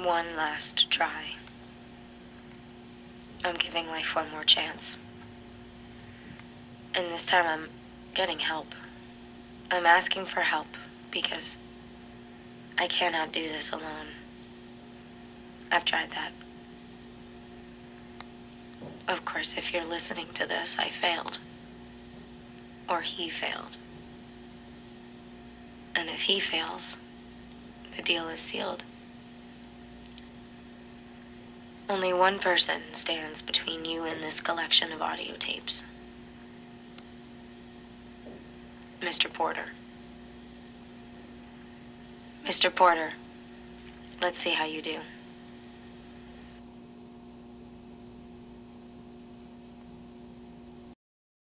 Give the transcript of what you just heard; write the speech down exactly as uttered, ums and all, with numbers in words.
one last try. I'm giving life one more chance. And this time I'm getting help. I'm asking for help because I cannot do this alone. I've tried that. Of course, if you're listening to this, I failed. Or he failed. And if he fails, the deal is sealed. Only one person stands between you and this collection of audio tapes. Mister Porter. Mister Porter, let's see how you do.